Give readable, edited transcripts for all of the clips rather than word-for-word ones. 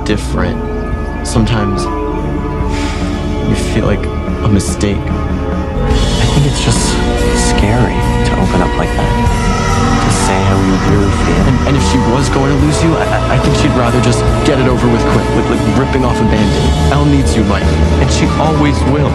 different. Sometimes you feel like a mistake. I think it's just scary to open up like that, to say how you really feel. And if she was going to lose you, I think she'd rather just get it over with quick, like ripping off a band-aid. Elle needs you, Mike, and she always will.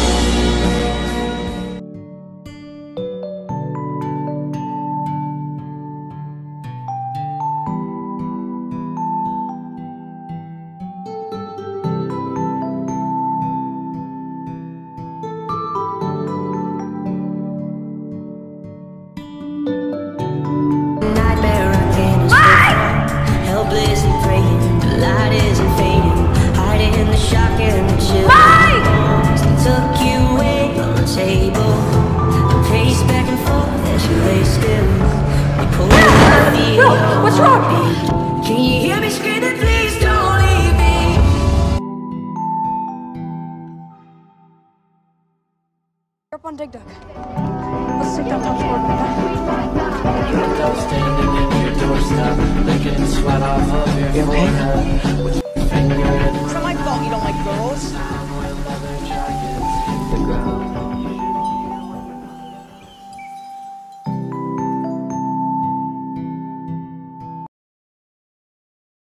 What's wrong? Can you hear me screaming, please don't leave me? You're up on Dig Dug. Let's take that top score back. Standing in your doorstep, licking sweat off of your forehead.